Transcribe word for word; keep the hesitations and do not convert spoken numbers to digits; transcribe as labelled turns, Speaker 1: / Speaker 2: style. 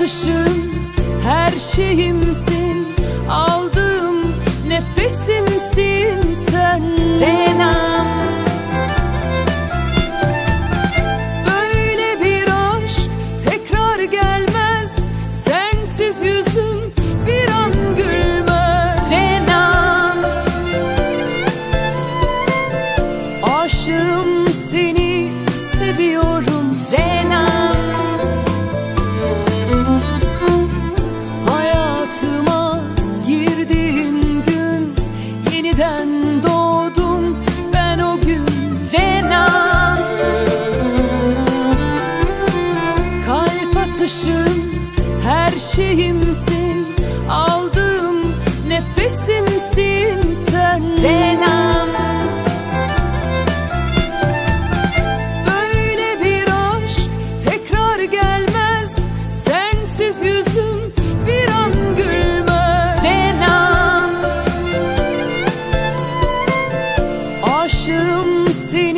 Speaker 1: atışım, her şeyimsin, aldığım nefesimsin sen.
Speaker 2: Cenab,
Speaker 1: böyle bir aşk tekrar gelmez, sensiz yüzüm bir an gülmez.
Speaker 2: Cenab,
Speaker 1: Aşığım, seni seviyorum
Speaker 2: Cenab,
Speaker 1: hayatıma girdiğin gün, yeniden doğdum ben o gün.
Speaker 2: Cenab,
Speaker 1: Kalp atışım, her şeyimsin, aldığım nefesimsin sen.
Speaker 2: Cenab,
Speaker 1: böyle bir aşk tekrar gelmez, sensiz yüzüm bir an gülmez.
Speaker 2: Cenab,
Speaker 1: Aşığım, seni